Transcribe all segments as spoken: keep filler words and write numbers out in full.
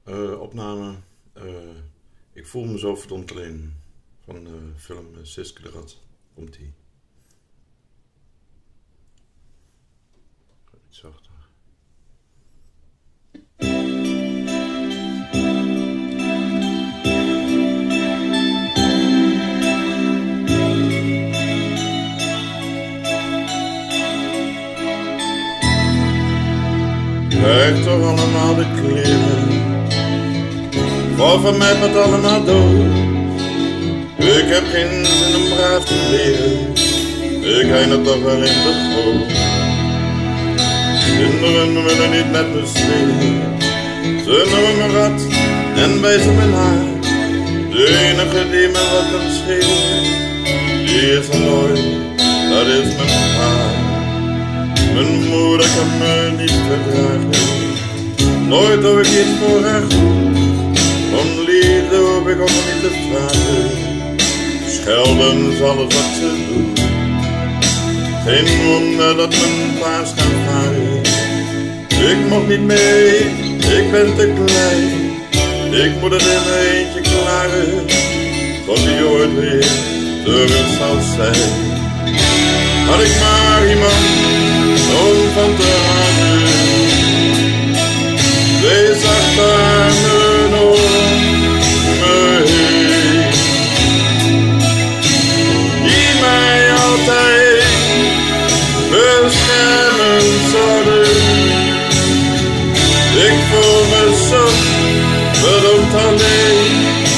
Uh, opname. Uh, ik voel me zo verdomd alleen. Van de uh, film uh, Siske de Rat. Komt-ie. Iets zachter. Kijk toch allemaal de kleren. Val van mij wat allemaal dood. Ik heb geen zin om braaf te leren. Ik heen er toch wel in de goot. Kinderen willen niet met me spelen. Ze noemen me rat en wijzen me naar. De enige die me wat kan schelen, die is er nooit, dat is mijn pa. Mijn moeder kan me niet verdragen. Nooit doe ik iets voor haar goed. Om liefde hoef ik ook niet te vragen. Schelden is alles wat ze doet. Geen wonder dat mijn paas gaan varen. Ik mocht niet mee, ik ben te klein. Ik moet het in mijn eentje klaren. Tot die ooit weer terug zal zijn. Had ik maar iemand om van te houden. Wees achter mijn oren me heen. Die mij altijd beschermen zouden. Ik voel me zo verdomd alleen.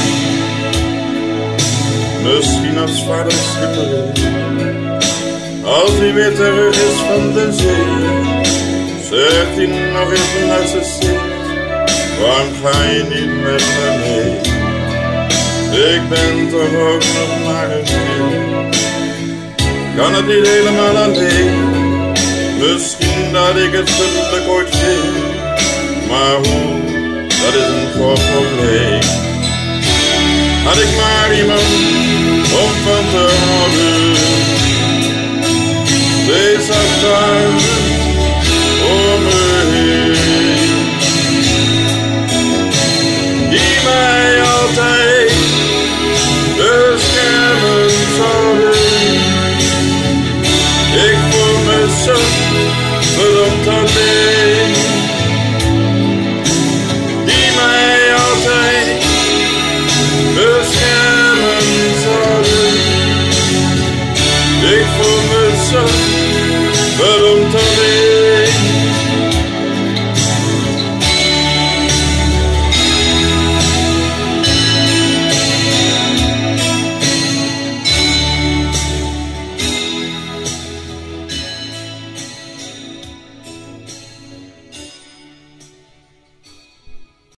Misschien als vader schipper is, als hij weer terug is van de zee, zegt hij nog eens naar zijn zin. Waarom ga je niet met me mee? Ik ben toch ook nog maar een kind. Kan het niet helemaal alleen. Misschien dat ik het geluk ooit vind. Maar hoe, dat is een groot probleem. Had ik maar iemand om van te houden. Wees achter